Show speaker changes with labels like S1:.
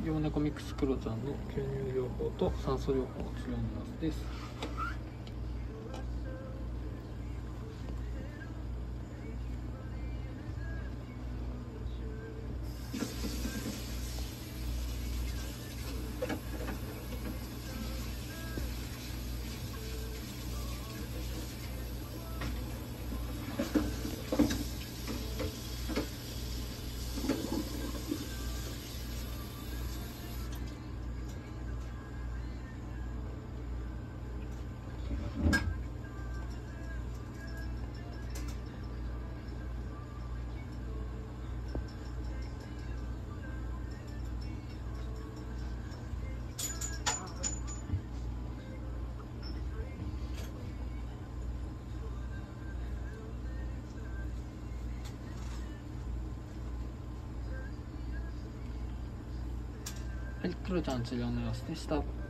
S1: 両猫ミックスクロちゃんの吸入療法と酸素療法の治療の様子です。はい、クロちゃん治療の様子でした。